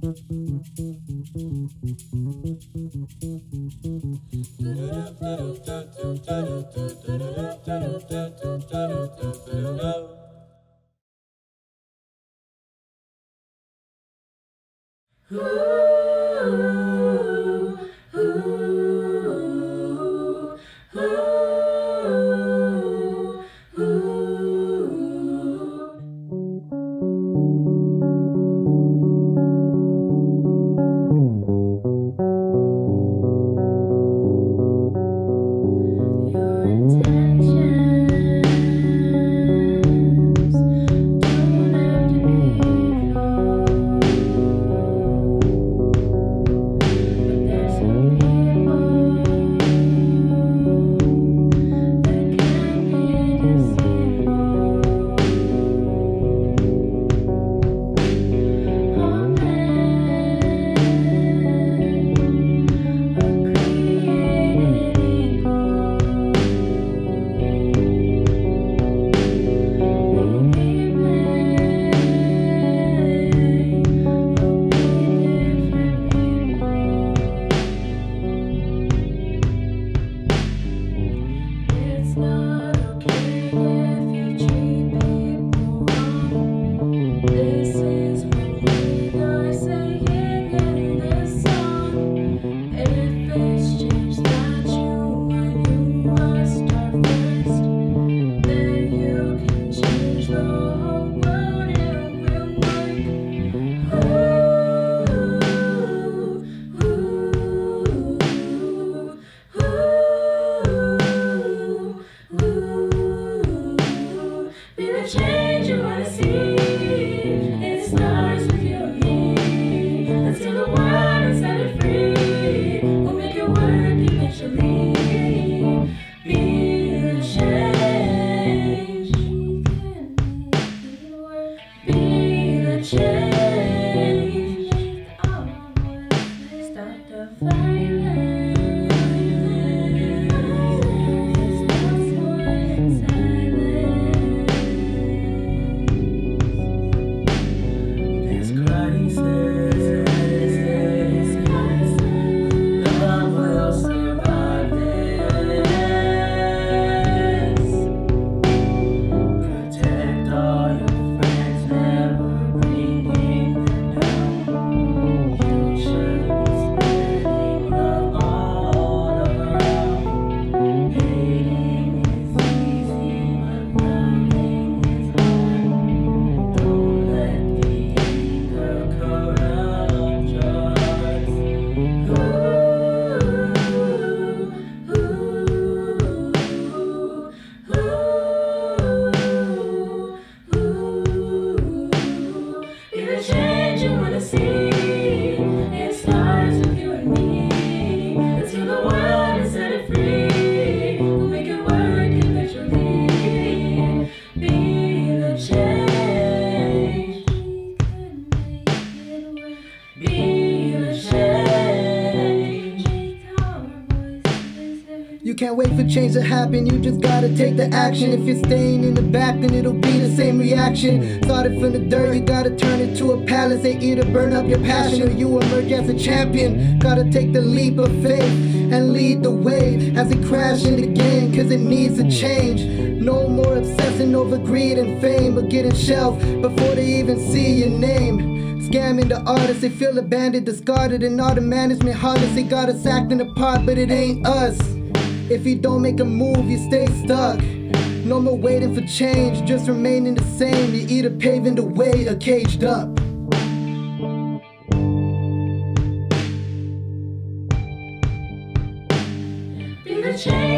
You can't wait for change to happen, you just gotta take the action. If you're staying in the back, then it'll be the same reaction. Started from the dirt, you gotta turn it to a palace. They either burn up your passion or you emerge as a champion. Gotta take the leap of faith and lead the way as it crash in the game, cause it needs to change. No more obsessing over greed and fame, but getting shelved before they even see your name. Scamming the artists, they feel abandoned, discarded, and all the management heartless. They got us acting apart, but it ain't us. If you don't make a move, you stay stuck. No more waiting for change, just remaining the same. You're either paving the way or caged up. Be the change.